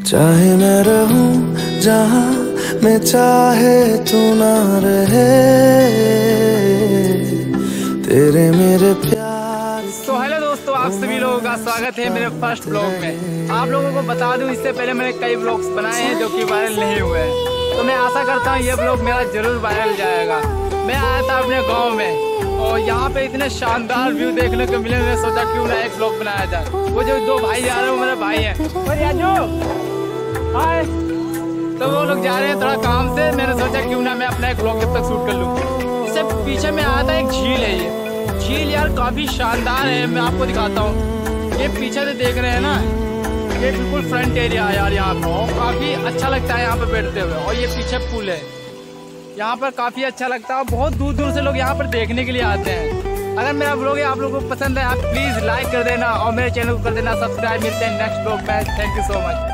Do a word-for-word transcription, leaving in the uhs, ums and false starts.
चाहे मैं रहूं जहां मैं चाहे तू ना रहे, तेरे मेरे प्यार। तो हेलो दोस्तों, आप सभी लोगों का स्वागत है मेरे फर्स्ट ब्लॉग में। आप लोगों को बता दूं, इससे पहले मैंने कई ब्लॉग्स बनाए हैं जो कि वायरल नहीं हुए हैं, तो मैं आशा करता हूं ये ब्लॉग मेरा जरूर वायरल जाएगा। मैं आया था अपने गांव में और यहाँ पे इतने शानदार व्यू देखने को मिले, मैंने सोचा क्यों ना एक ब्लॉग बनाया जाए। वो जो दो भाई जा रहे हैं वो मेरे भाई हैं, और याजो हाय, तो वो लोग जा रहे हैं थोड़ा काम से। मैंने सोचा क्यों ना मैं अपना एक ब्लॉग जब तक शूट कर लूँ। इससे पीछे में आया था एक झील है, ये झील यार काफी शानदार है, मैं आपको दिखाता हूँ। ये पीछे से देख रहे हैं ना, ये बिल्कुल फ्रंट एरिया है यार यहाँ पे, और काफी अच्छा लगता है यहाँ पे बैठते हुए। और ये पीछे पुल है, यहाँ पर काफी अच्छा लगता है, बहुत दूर दूर से लोग यहाँ पर देखने के लिए आते हैं। अगर मेरा ब्लॉग आप लोगों को पसंद है, आप प्लीज लाइक कर देना और मेरे चैनल को कर देना सब्सक्राइब। मिलते हैं नेक्स्ट ब्लॉग में, थैंक यू सो मच।